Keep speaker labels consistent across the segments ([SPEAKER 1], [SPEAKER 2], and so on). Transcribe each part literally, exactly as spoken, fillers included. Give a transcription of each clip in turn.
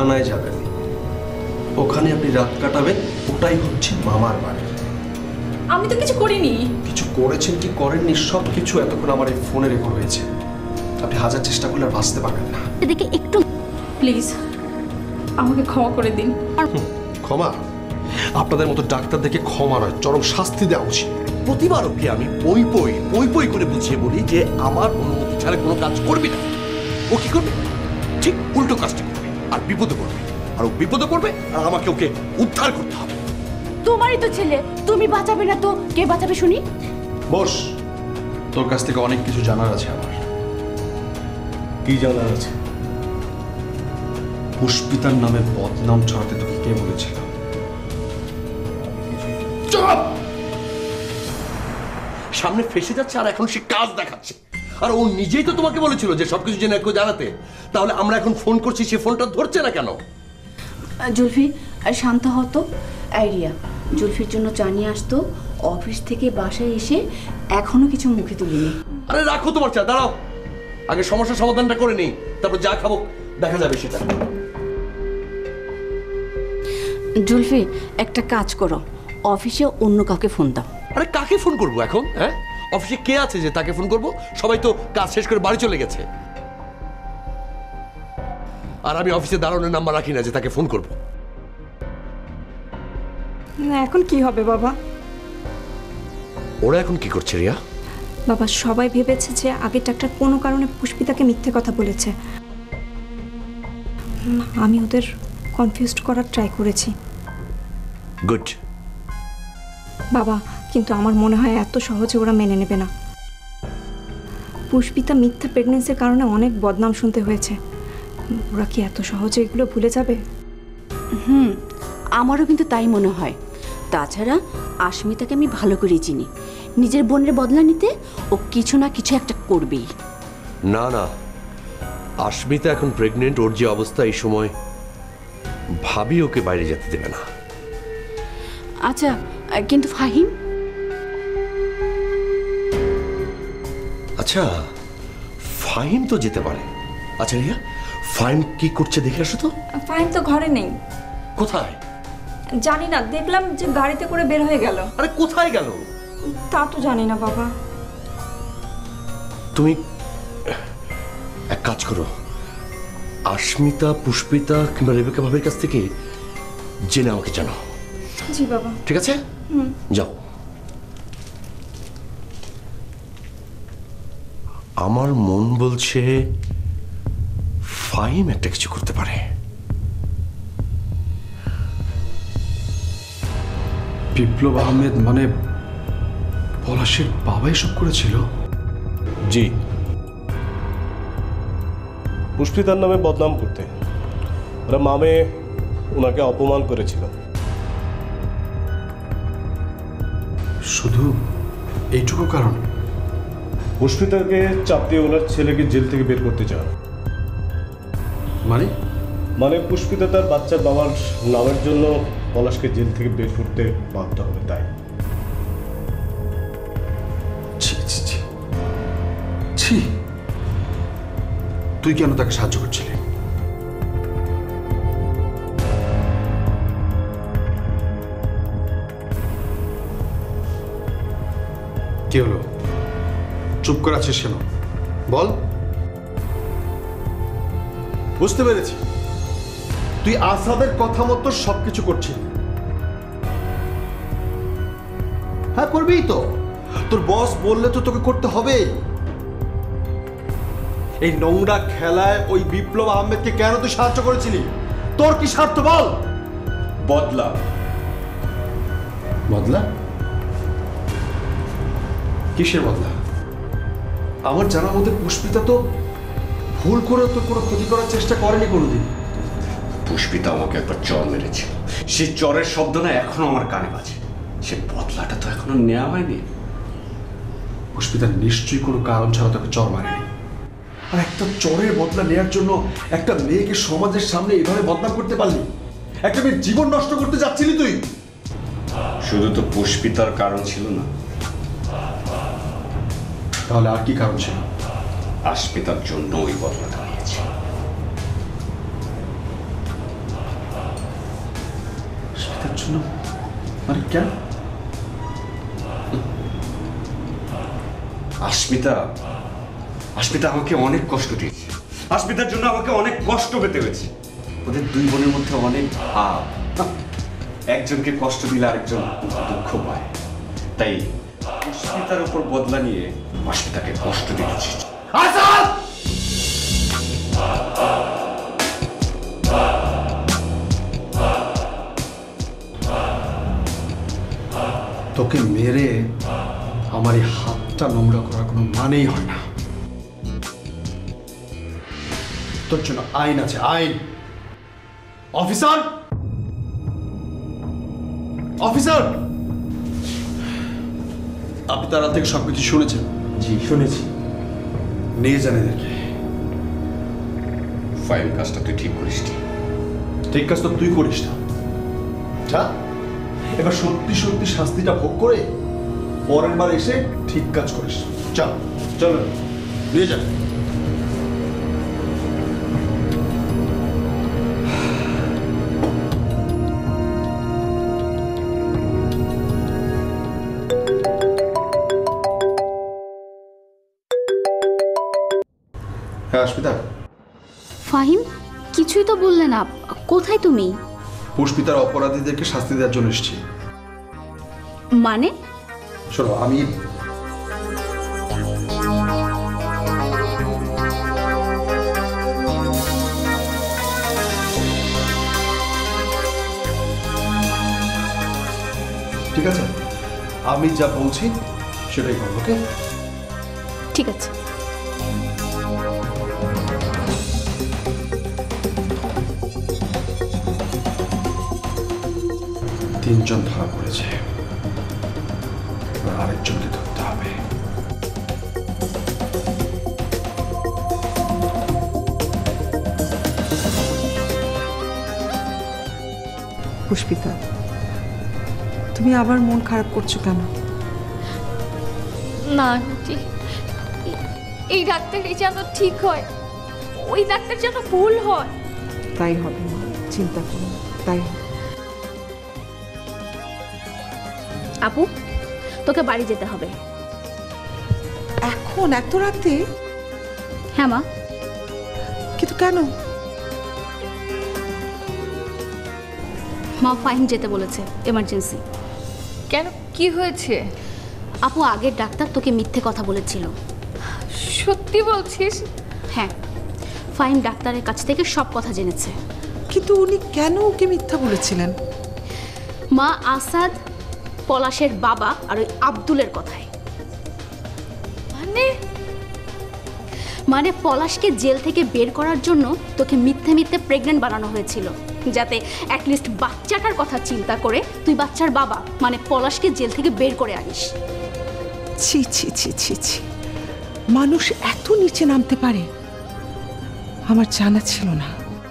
[SPEAKER 1] থানায় যাবেন, ওখানে আপনি রাত কাটাবেন, ওটাই হচ্ছে মামার বাড়ি।
[SPEAKER 2] আমি তো কিছু করিনি।
[SPEAKER 1] কিছু করেছেন কি করেননি সব কিছু এতক্ষণ আমার এই ফোনে রেকর্ড হয়েছে। আপনি হাজার চেষ্টা করলে আর বাঁচতে পারবেন না।
[SPEAKER 2] এদিকে একটু প্লিজ আমাকে ক্ষমা করে দিন।
[SPEAKER 1] ক্ষমা? আপনাদের মতো ডাক্তার দেখে ক্ষমা নয়, চরম শাস্তি দেওয়া উচিত।
[SPEAKER 3] প্রতিবার ওকে আমি পই পই পই পই করে বুঝিয়ে বলি যে আমার অনুমতি ছাড়া কোনো কাজ করবি না। ও কি করবে? ঠিক উল্টো কাজটা করবে, আর বিপদে পড়বে। আর ও বিপদে পড়বে আর আমাকে ওকে উদ্ধার করতে হবে।
[SPEAKER 4] তোমারই তো ছেলে, তুমি বাঁচাবে না তো কে বাঁচাবে শুনি?
[SPEAKER 1] বস, তোর কাছ থেকে অনেক কিছু জানার আছে আমার।
[SPEAKER 5] কি জানার আছে?
[SPEAKER 1] পুষ্পিতার নামে বদনাম ছড়াতে তোকে কে বলেছিল?
[SPEAKER 3] সামনে ফেসে যাচ্ছে আর এখন সে কাজ দেখাচ্ছে। আর ও নিজেই তো তোমাকে বলেছিল যে সবকিছু জেনে একটু জানাতে। তাহলে আমরা এখন ফোন করছি, সে ফোনটা ধরছে না কেন?
[SPEAKER 4] জুলফি শান্ত হতো। আইডিয়া জুলফির জন্য জানিয়ে আসতো, অফিস থেকে বাসায় এসে এখনো কিছু মুখে তুলিনি।
[SPEAKER 3] আরে রাখো তোমার চা, দাঁড়াও, আগে সমস্যার সমাধানটা করে নেই, তারপর যা খাবো দেখা যাবে সেটা।
[SPEAKER 4] জুলফি একটা কাজ করো, অফিসে অন্য কাউকে ফোন দাও।
[SPEAKER 3] আরে কাকে ফোন করবো এখন? হ্যাঁ, অফিসে কে আছে যে তাকে ফোন করবো? সবাই তো কাজ শেষ করে বাড়ি চলে গেছে। আর আমি অফিসে দাঁড়ানোর নাম্বার রাখি না যে তাকে ফোন করবো।
[SPEAKER 6] না, এখন কি হবে বাবা?
[SPEAKER 3] ওরা এখন কি করছে রিয়া?
[SPEAKER 6] বাবা সবাই ভেবেছে যে আগের ডাক্তার কোনো কারণে পুষ্পিতাকে মিথ্যে কথা বলেছে। আমি ওদের কনফিউজড করার ট্রাই করেছি।
[SPEAKER 3] গুড।
[SPEAKER 6] বাবা কিন্তু আমার মনে হয় এত সহজে ওরা মেনে নেবে না। পুষ্পিতা মিথ্যা প্রেগনেন্সির কারণে অনেক বদনাম শুনতে হয়েছে। ওরা কি এত সহজে এগুলো ভুলে যাবে?
[SPEAKER 4] হুম, আমারও কিন্তু তাই মনে হয়। তাছাড়া আস্মিতাকে আমি ভালো করে চিনি, নিজের বোনের বদলা নিতে ও কিছু না কিছু একটা করবেই।
[SPEAKER 3] না না, আস্মিতা এখন প্রেগনেন্ট, ওর যে অবস্থা এই সময় ভাবি ওকে বাইরে যেতে দেবে না।
[SPEAKER 4] আচ্ছা, কিন্তু ফাহিম?
[SPEAKER 3] আচ্ছা, ফাহিম তো যেতে পারে। আচ্ছা রিয়া, ফাহিম কি করছে দেখে আসো তো।
[SPEAKER 6] ফাহিম তো ঘরে নেই।
[SPEAKER 3] কোথায়?
[SPEAKER 6] জানি না, দেখলাম যে গাড়িতে করে বের হয়ে গেল।
[SPEAKER 3] আরে কোথায় গেল?
[SPEAKER 6] তা তো জানি না বাবা।
[SPEAKER 3] তুমি এক কাজ করো, আস্মিতা, পুষ্পিতা কিংবা রেবেকা ভাবির কাছ থেকে জেনে আমাকে জানাও।
[SPEAKER 6] জি বাবা।
[SPEAKER 3] ঠিক আছে, যাও। আমার মন বলছে ফাহিম একটা কিছু করতে পারে।
[SPEAKER 1] বিপ্লব আহমেদ মানে পলাশের বাবা এসব করেছিল?
[SPEAKER 5] জি, পুষ্পিতার নামে বদনাম করতে ওরা মামে ওনাকে অপমান করেছিল।
[SPEAKER 1] শুধু এইটুকু কারণ?
[SPEAKER 5] পুষ্পিতাকে চাপ দিয়ে ওনার ছেলেকে জেল থেকে বের করতে চান।
[SPEAKER 1] মানে?
[SPEAKER 5] মানে পুষ্পিতা তার বাচ্চার বাবার নামের জন্য পলাশকে জেল থেকে বের করতে বাধ্য হবে, তাই।
[SPEAKER 1] ছি ছি ছি ছি, তুই কেন তাকে সাহায্য করছিলি? কি হলো, চুপ করে আছিস কেন? বল। বুঝতে পেরেছি, তুই আসাদের কথা মতো সবকিছু করছিস। হ্যাঁ, করবেই তো, তোর বস বললে তো তোকে করতে হবে। এই নোংরা খেলায় ওই বিপ্লব আহমেদকে কেন তুই সাহায্য করেছিলি? তোর কি স্বার্থ বল?
[SPEAKER 5] বদলা।
[SPEAKER 1] বদলা? কিসের বদলা? আমার জানার মধ্যে পুষ্পিতা তো ভুল করে তোর কোনো ক্ষতি করার চেষ্টা করেনি কোনোদিন।
[SPEAKER 7] পুষ্পিতা আমাকে একবার চর মেরেছিল, সে চরের শব্দ না এখনো আমার কানে বাজে। সে বদলাটা তো এখনো নেওয়া হয়নি।
[SPEAKER 1] পুষ্পিতা নিশ্চয়ই কোনো কারণ ছাড়া তোকে চর মারেনি। আর একটা চরের বদলা নেওয়ার জন্য একটা মেয়েকে সমাজের সামনে এভাবে বদনাম করতে পারলি? একটা মেয়ের জীবন নষ্ট করতে যাচ্ছিলি তুই।
[SPEAKER 7] শুধু তো পুষ্পিতার কারণ ছিল না,
[SPEAKER 1] তাহলে আর কি কারণ ছিল?
[SPEAKER 7] আস্মিতার জন্য ওই বদলাটা নিয়েছি।
[SPEAKER 1] জন্য? মানে কেন?
[SPEAKER 7] আস্মিতা আস্মিতা আমাকে অনেক কষ্ট দিয়েছে। আস্মিতার জন্য আমাকে অনেক কষ্ট পেতে হয়েছে। ওদের দুই বোনের মধ্যে অনেক ভাব, একজনকে কষ্ট দিলে আরেকজন দুঃখ পায়। তাই আস্মিতার উপর বদলা নিয়ে আস্মিতাকে কষ্ট দিয়েছি। আসাদ!
[SPEAKER 1] তোকে মেরে আমার এই হাতটা নোংরা করার কোনো মানেই হয় না। তোর জন্য আইন আছে, আইন। অফিসার, অফিসার, আপনি তারা থেকে সবকিছু শুনেছেন?
[SPEAKER 5] জি শুনেছি।
[SPEAKER 1] নিয়ে যান এদেরকে।
[SPEAKER 7] ফাইল কাজটা তুই ঠিক করিস নি।
[SPEAKER 1] ঠিক কাজ তো তুই করিস না। যা, এবার সত্যি সত্যি শাস্তিটা ভোগ করে পরের বার এসে ঠিক কাজ করিস। চল চলো, নিয়ে যান। হ্যাঁ অস্মিতা।
[SPEAKER 4] ফাহিম, কিছুই তো বললে না। কোথায় তুমি?
[SPEAKER 1] পুষ্পিতার অপরাধীদেরকে শাস্তি দেওয়ার জন্য এসেছি।
[SPEAKER 4] মানে?
[SPEAKER 1] শোনো, আমি ঠিক আছে, আমি যা বলছি সেটাই করবো। ওকে,
[SPEAKER 4] ঠিক আছে।
[SPEAKER 1] তিনজন ধরা পড়েছে, এবার আরেকজনকে ধরতে হবে।
[SPEAKER 6] পুষ্পিতা, তুমি আবার মন খারাপ করছো কেন?
[SPEAKER 2] না আন্টি, এই ডাক্তারই যেন ঠিক হয়, ওই ডাক্তার যেন ভুল হয়।
[SPEAKER 6] তাই হবে না, চিন্তা করো না, তাই হবে।
[SPEAKER 4] আপু, তোকে বাড়ি যেতে হবে।
[SPEAKER 6] এখন এত রাতে?
[SPEAKER 4] হ্যাঁ মা।
[SPEAKER 6] কিন্তু কেন?
[SPEAKER 4] মা ফাহিম যেতে বলেছে, এমার্জেন্সি।
[SPEAKER 2] কেন, কি হয়েছে?
[SPEAKER 4] আপু, আগের ডাক্তার তোকে মিথ্যে কথা বলেছিল।
[SPEAKER 2] সত্যি বলছিস?
[SPEAKER 4] হ্যাঁ, ফাহিম ডাক্তারের কাছ থেকে সব কথা জেনেছে।
[SPEAKER 6] কিন্তু উনি কেন ওকে মিথ্যা বলেছিলেন?
[SPEAKER 4] মা, আসাদ, পলাশের বাবা আর ওই আব্দুলের কথায়।
[SPEAKER 2] মানে?
[SPEAKER 4] মানে পলাশকে জেল থেকে বের করার জন্য তোকে মিথ্যে মিথ্যে প্রেগনেন্ট বানানো হয়েছিল, যাতে অ্যাটলিস্ট বাচ্চাটার কথা চিন্তা করে তুই বাচ্চার বাবা মানে পলাশকে জেল থেকে বের করে আনিস।
[SPEAKER 8] ছি ছি ছি ছি ছি, মানুষ এত নিচে নামতে পারে আমার জানা ছিল না।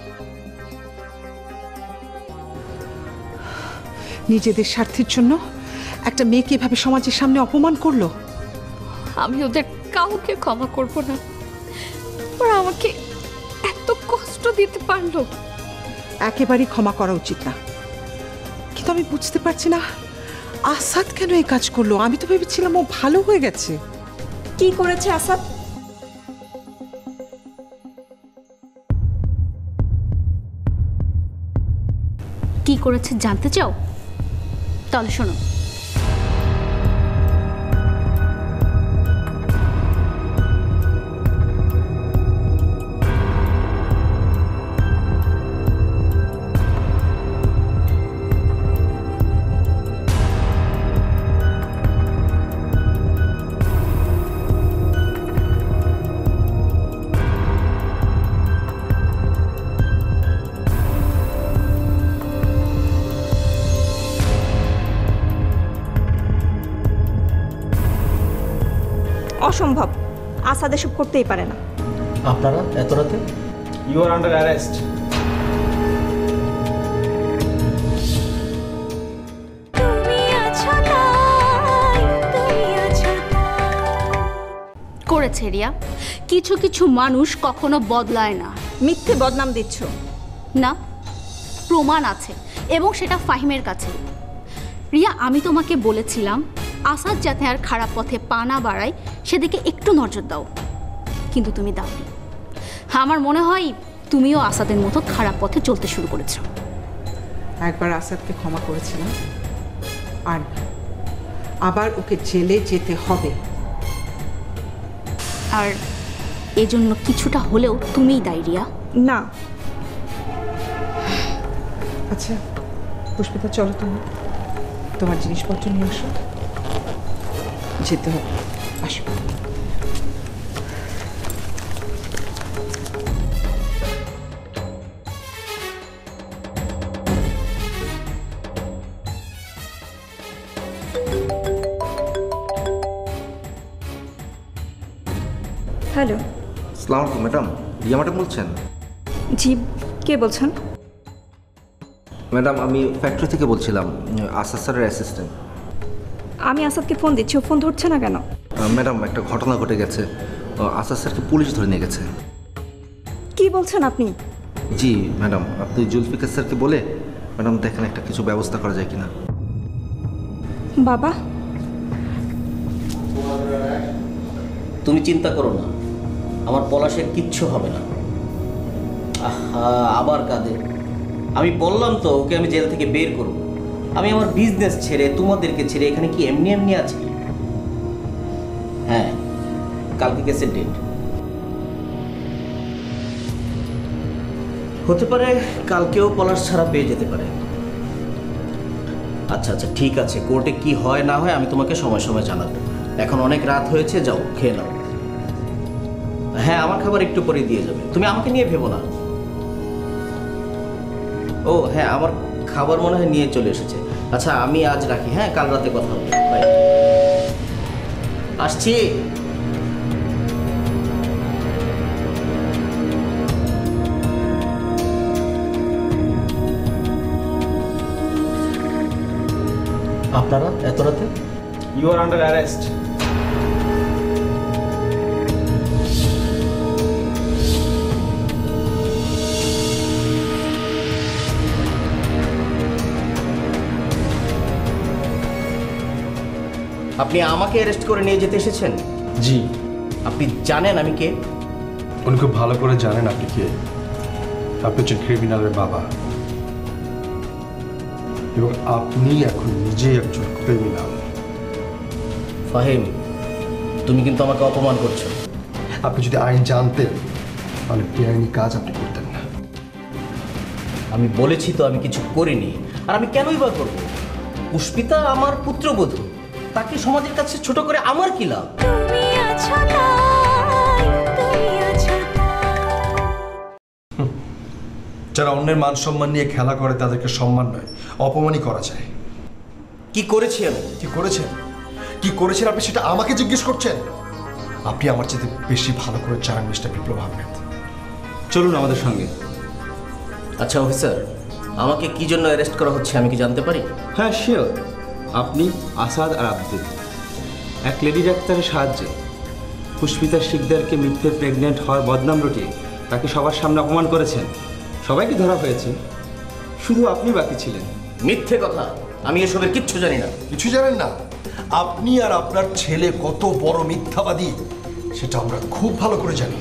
[SPEAKER 8] নিজেদের স্বার্থের জন্য একটা মেয়েকে এভাবে সমাজের সামনে অপমান করলো।
[SPEAKER 2] আমি ওদের কাউকে ক্ষমা করব না। ওরা আমাকে এত কষ্ট দিতে পারলো।
[SPEAKER 8] একেবারেই ক্ষমা করা উচিত না, কিন্তু আমি বুঝতে পারছি না আসাদ কেন এই কাজ করলো। আমি তো ভেবেছিলাম ও ভালো হয়ে গেছে।
[SPEAKER 6] কি করেছে আসাদ?
[SPEAKER 4] কি করেছে জানতে চাও? তাহলে শোনো।
[SPEAKER 6] অসম্ভব, আসাদ এসব করতেই পারে না।
[SPEAKER 5] আপনারা এত রাতে? You are under arrest.
[SPEAKER 4] করেছে রিয়া, কিছু কিছু মানুষ কখনো বদলায় না।
[SPEAKER 6] মিথ্যে বদনাম দিচ্ছ।
[SPEAKER 4] না, প্রমাণ আছে এবং সেটা ফাহিমের কাছে। রিয়া, আমি তোমাকে বলেছিলাম আসাদ যাতে আর খারাপ পথে পা না বাড়ায় সেদিকে একটু নজর দাও, কিন্তু তুমি দাওনি। আমার মনে হয় তুমিও আসাদের মতো খারাপ পথে চলতে শুরু করেছো।
[SPEAKER 8] একবার আসাদকে ক্ষমা করেছিলাম, আর আবার ওকে জেলে যেতে হবে।
[SPEAKER 4] আর এজন্য কিছুটা হলেও তুমিই দায়ী রিয়া।
[SPEAKER 6] না,
[SPEAKER 8] আচ্ছা পুষ্পিতা, চলো তুমি তোমার জিনিসপত্র নিয়ে আসো, যেতে হবে। আসো।
[SPEAKER 6] হ্যালো।
[SPEAKER 9] আসসালামু আলাইকুম ম্যাডাম, রিয়া ম্যাডাম বলছেন?
[SPEAKER 6] জি, কে বলছেন?
[SPEAKER 9] ম্যাডাম আমি ফ্যাক্টরি থেকে বলছিলাম, আসাদ স্যারের অ্যাসিস্ট্যান্ট।
[SPEAKER 6] আমি আসাদকে ফোন দিচ্ছি, ও ফোন ধরছে না কেন?
[SPEAKER 9] ম্যাডাম একটা ঘটনা ঘটে গেছে, আসাদ স্যারকে পুলিশ ধরে নিয়ে গেছে।
[SPEAKER 6] কি বলছেন আপনি?
[SPEAKER 9] জি ম্যাডাম, আপনি জুলফিকার স্যারকে বলে ম্যাডাম দেখেন একটা কিছু ব্যবস্থা করা যায় কিনা।
[SPEAKER 6] বাবা,
[SPEAKER 10] তুমি চিন্তা করো না, আমার পলাশের কিচ্ছু হবে না। আহা, আবার কাঁদে। আমি বললাম তো ওকে আমি জেল থেকে বের করব। আমি আমার বিজনেস ছেড়ে তোমাদেরকে ছেড়ে এখানে কি এমনি এমনি আছি? হ্যাঁ, কালকে কেসের ডেট। হতে পারে কালকেও পলাশ ছাড়া পেয়ে যেতে পারে। আচ্ছা আচ্ছা ঠিক আছে, কোর্টে কি হয় না হয় আমি তোমাকে সময় সময় জানাবো। এখন অনেক রাত হয়েছে, যাও খেয়ে নাও। হ্যাঁ, আমার খাবার একটু পরে দিয়ে যাবে, তুমি আমাকে নিয়ে ভেবো না। ও হ্যাঁ, আমার খাবার মনে হয় নিয়ে চলে এসেছে। আচ্ছা আমি আজ রাখি, হ্যাঁ কাল রাতে কথা হবে। বাই, আসছি। আপনারা এত রাতে?
[SPEAKER 5] You are under arrest.
[SPEAKER 10] আপনি আমাকে অ্যারেস্ট করে নিয়ে যেতে এসেছেন?
[SPEAKER 1] জি।
[SPEAKER 10] আপনি জানেন আমি কে?
[SPEAKER 1] উনি খুব ভালো করে জানেন আপনি কে। আপনি হচ্ছেন ক্রিমিনালের বাবা, এবং আপনি এখন নিজেই একজন ক্রিমিনাল।
[SPEAKER 10] ফাহিম, তুমি কিন্তু আমাকে অপমান করছো।
[SPEAKER 1] আপনি যদি আইন জানতেন তাহলে বেআইনি কাজ আপনি করতেন না।
[SPEAKER 10] আমি বলেছি তো আমি কিছু করিনি, আর আমি কেনই বা করবো? পুষ্পিতা আমার পুত্রবধূ, তাকে সমাজের কাছে ছোট করে আমার কি লাভ?
[SPEAKER 1] যারা অন্যের মান সম্মান নিয়ে খেলা করে তাদেরকে সম্মান নয়, অপমানই করা যায়।
[SPEAKER 10] কি করেছি আমি?
[SPEAKER 1] কি করেছেন? কি করেছেন আপনি সেটা আমাকে জিজ্ঞেস করছেন? আপনি আমার চেয়ে বেশি ভালো করে জানেন মিস্টার বিপ্লব আহমেদ।
[SPEAKER 7] চলুন আমাদের সঙ্গে।
[SPEAKER 10] আচ্ছা অফিসার, আমাকে কি জন্য অ্যারেস্ট করা হচ্ছে আমি কি জানতে পারি?
[SPEAKER 7] হ্যাঁ শিওর। আপনি আসাদ আর আব্দুল এক লেডি ডাক্তারের সাহায্যে পুষ্পিতা শিকদারকে মিথ্যে প্রেগনেন্ট হওয়ার বদনাম রটিয়ে তাকে সবার সামনে অপমান করেছেন। সবাইকে ধরা হয়েছে, শুধু আপনি বাকি ছিলেন।
[SPEAKER 10] মিথ্যে কথা, আমি এসবের কিচ্ছু জানি না।
[SPEAKER 1] কিছু জানেন না? আপনি আর আপনার ছেলে কত বড় মিথ্যাবাদী সেটা আমরা খুব ভালো করে জানি।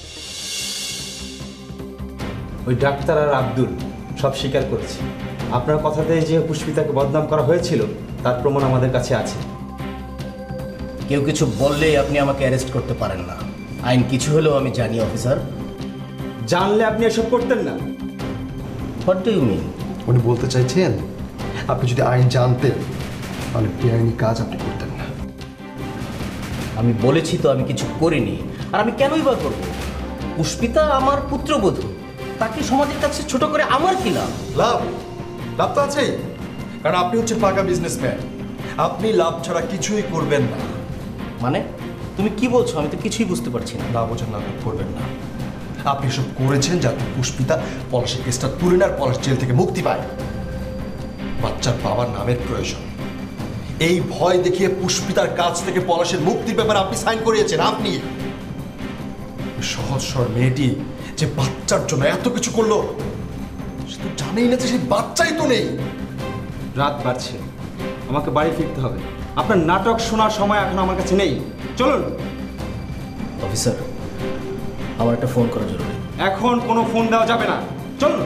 [SPEAKER 7] ওই ডাক্তার আর আব্দুল সব স্বীকার করেছে। আপনার কথাতে যে পুষ্পিতাকে বদনাম করা হয়েছিল তার প্রমাণ আমাদের কাছে আছে।
[SPEAKER 10] কেউ কিছু বললেই আপনি আমাকে অ্যারেস্ট করতে পারেন না। আইন কিছু হলেও আমি জানি অফিসার।
[SPEAKER 7] জানলে আপনি এসব করতেন না।
[SPEAKER 10] What do you mean?
[SPEAKER 1] উনি বলতে চাইছেন আপনি যদি আইন জানতেন তাহলে বেআইনি কাজ আপনি করতেন না।
[SPEAKER 10] আমি বলেছি তো আমি কিছু করিনি, আর আমি কেনই বা করবো? পুষ্পিতা আমার পুত্রবধূ, তাকে সমাজের কাছে ছোট করে আমার কি লাভ?
[SPEAKER 1] লাভ? লাভ তো আছেই, কারণ আপনি হচ্ছেন পাকা বিজনেসম্যান। আপনি লাভ ছাড়া কিছুই করবেন না।
[SPEAKER 10] মানে তুমি কি বলছো? আমি তো কিছুই বুঝতে পারছি না।
[SPEAKER 1] না বোঝার নাটক করবেন না। আপনি এসব করেছেন যাতে পুষ্পিতা পলাশের কেসটা তুলে নেয়, পলাশ জেল থেকে মুক্তি পায়। বাচ্চার বাবার নামের প্রয়োজন, এই ভয় দেখিয়ে পুষ্পিতার কাছ থেকে পলাশের মুক্তির ব্যাপারে আপনি সাইন করিয়েছেন। আপনি সহজ সরল মেয়েটি যে বাচ্চার জন্য এত কিছু করলো সে তো জানেই না যে সেই বাচ্চাই তো নেই।
[SPEAKER 11] রাত বাড়ছে, আমাকে বাড়ি ফিরতে হবে। আপনার নাটক শোনার সময় এখন আমার কাছে নেই, চলুন।
[SPEAKER 10] অফিসার, আমার একটা ফোন করা জরুরি।
[SPEAKER 11] এখন কোনো ফোন দেওয়া যাবে না, চলুন।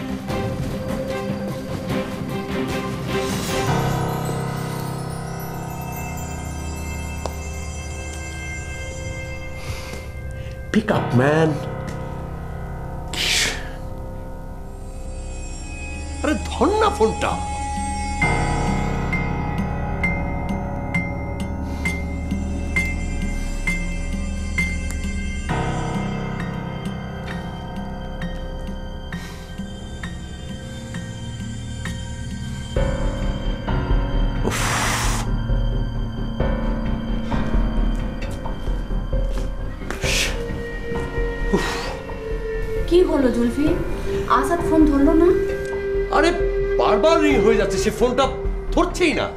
[SPEAKER 3] Pick up man. আরে ধর না ফোনটা।
[SPEAKER 4] কি হলো জুলফি? আসাদ ফোন ধরলো না?
[SPEAKER 3] আরে বারবার রিং হয়ে যাচ্ছে, সে ফোনটা ধরছেই না।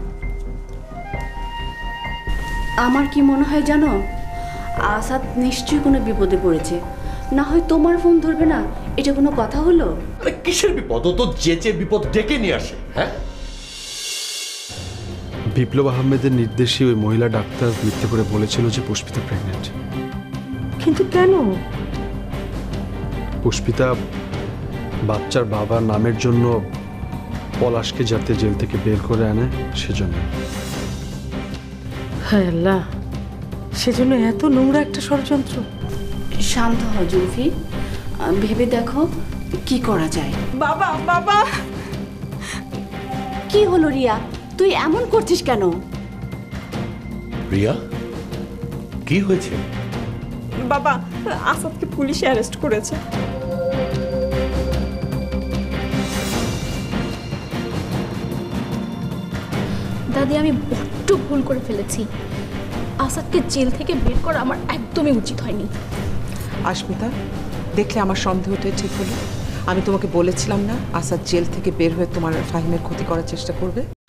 [SPEAKER 4] আমার কি মনে হয় জানো, আসাদ নিশ্চয়ই কোনো বিপদে পড়েছে। না হয় তোমার ফোন ধরবে না, এটা কোনো কথা হলো?
[SPEAKER 3] আরে কিসের বিপদ? ও তো যেচে বিপদ ডেকে নিয়ে আসে। হ্যাঁ,
[SPEAKER 1] বিপ্লব আহমেদের নির্দেশে ওই মহিলা ডাক্তার মিথ্যে করে বলেছিল যে পুষ্পিতা প্রেগনেন্ট।
[SPEAKER 6] কিন্তু কেন?
[SPEAKER 1] পুষ্পিতা বাচ্চার বাবার নামের জন্য পলাশকে যাতে জেল থেকে বের করে আনে সেজন্য।
[SPEAKER 12] হায় আল্লাহ, সেজন্য এত নোংরা একটা ষড়যন্ত্র।
[SPEAKER 4] শান্ত হও জুলফি, ভেবে দেখো কি করা যায়।
[SPEAKER 6] বাবা বাবা,
[SPEAKER 4] কি হলো রিয়া, তুই এমন করছিস কেন?
[SPEAKER 3] রিয়া, কি হয়েছে?
[SPEAKER 6] বাবা, আসাদকে পুলিশে অ্যারেস্ট করেছে।
[SPEAKER 2] দাদি, আমি বড্ড ভুল করে ফেলেছি। আসাদকে জেল থেকে বের করা আমার একদমই উচিত হয়নি।
[SPEAKER 8] আশমিতা, দেখলে আমার সন্দেহটাই ঠিক হলো। আমি তোমাকে বলেছিলাম না আসাদ জেল থেকে বের হয়ে তোমার আর ফাহিমের ক্ষতি করার চেষ্টা করবে?